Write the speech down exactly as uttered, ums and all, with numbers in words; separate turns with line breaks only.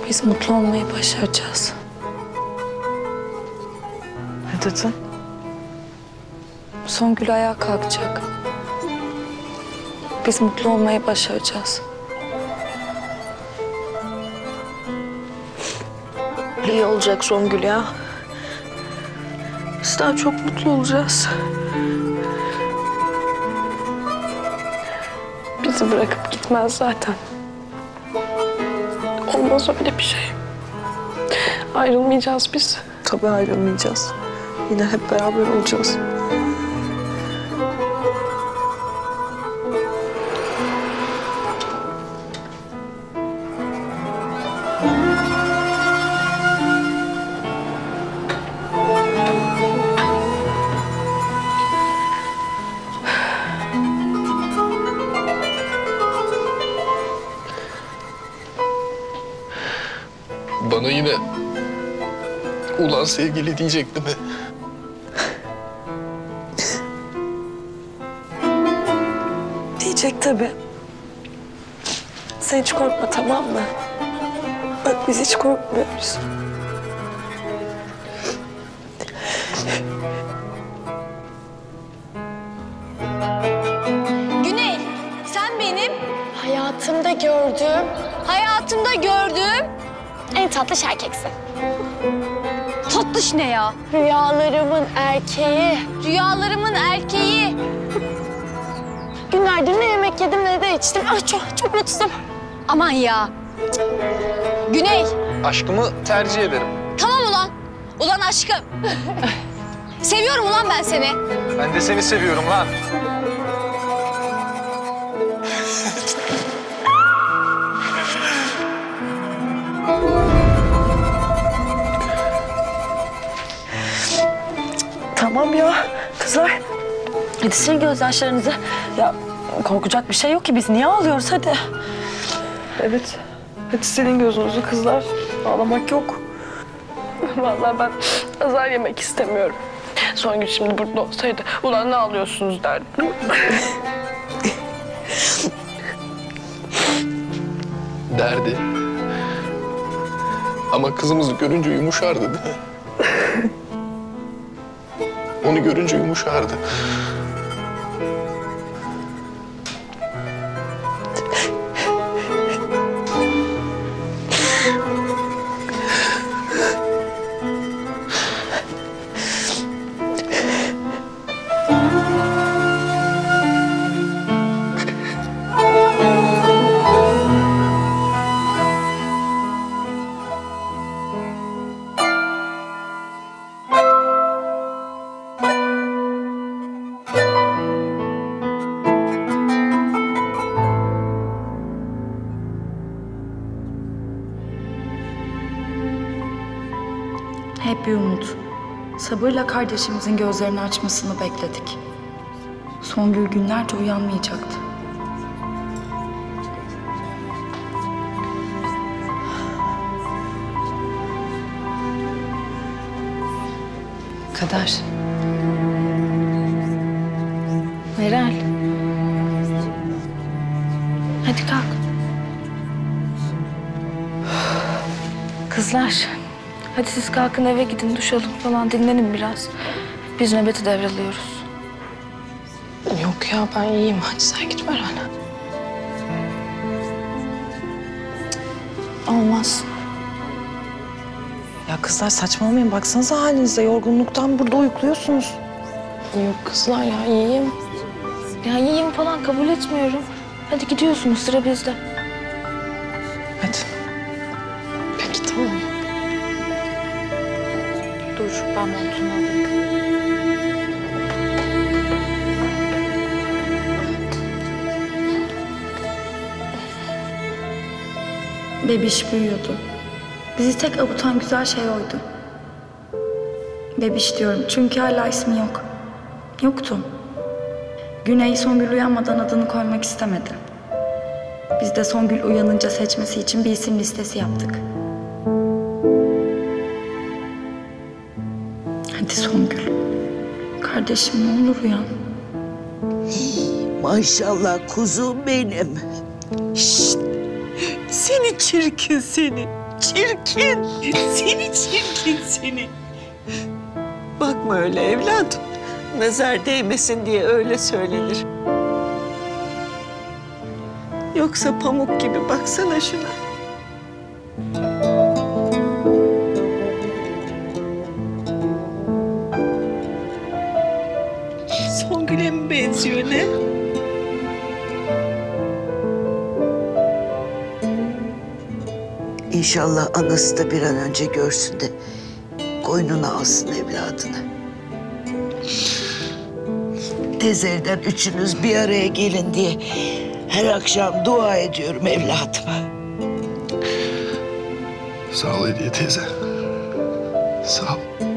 Biz mutlu olmayı başaracağız.
Ne dedin?
Songül ayağa kalkacak. Biz mutlu olmayı başaracağız.
İyi olacak Songül ya. Biz daha çok mutlu olacağız.
Bizi bırakıp gitmez zaten. Olmaz öyle bir şey. Ayrılmayacağız biz.
Tabii ayrılmayacağız. Yine hep beraber olacağız.
Bana yine ulan sevgili diyecek değil mi?
Diyecek tabii. Sen hiç korkma, tamam mı? Bak biz hiç korkmuyoruz.
Güney, sen benim hayatımda gördüğüm, hayatımda gördüğüm en tatlış erkeksin. Tatlış ne ya? Rüyalarımın erkeği. Rüyalarımın erkeği. Günlerdir ne yemek yedim ne de içtim. Ah çok çok mutsuzum. Aman ya. Güney.
Aşkımı tercih ederim.
Tamam ulan. Ulan aşkım. Seviyorum ulan ben seni.
Ben de seni seviyorum lan.
Tamam ya kızlar. Hadi silin gözyaşlarınızı. Ya korkacak bir şey yok ki, biz niye ağlıyoruz, hadi.
Evet. Hadi silin gözünüzü kızlar. Ağlamak yok.
Vallahi ben azar yemek istemiyorum. Songül şimdi burada olsaydı, ulan ne ağlıyorsunuz derdim.
Derdi. Ama kızımızı görünce yumuşardı değil mi? Onu görünce yumuşardı.
Hep bir umut. Sabırla kardeşimizin gözlerini açmasını bekledik. Songül günlerce uyanmayacaktı.
Kader. Meral. Hadi kalk. Kızlar. Hadi siz kalkın, eve gidin, duş alın falan, dinlenin biraz. Biz nöbeti devralıyoruz.
Yok ya ben iyiyim. Hadi sen git Meral.
Olmaz.
Ya kızlar saçmalamayın, baksanıza halinize, yorgunluktan burada uyukluyorsunuz.
Yok kızlar ya, iyiyim. Ya iyiyim falan kabul etmiyorum. Hadi gidiyorsunuz, sıra bizde.
Hadi.
Peki tamam.
Dur, ben montunu alayım.
Bebiş büyüyordu. Bizi tek avutan güzel şey oydu. Bebiş diyorum çünkü hala ismi yok. Yoktu. Güney Songül uyanmadan adını koymak istemedi. Biz de Songül uyanınca seçmesi için bir isim listesi yaptık. Hadi Songül. Kardeşim ne olur uyan.
Maşallah kuzum benim. Şşt! Seni çirkin seni. Çirkin. Seni çirkin seni. Bakma öyle evladım. Nazar değmesin diye öyle söylenir. Yoksa pamuk gibi baksana şuna. Songül'e mi benziyor ne?
İnşallah anası da bir an önce görsün de koynuna alsın evladını. Teyzeden üçünüz bir araya gelin diye her akşam dua ediyorum evladıma.
Sağ ol Hediye teyze. Sağ ol.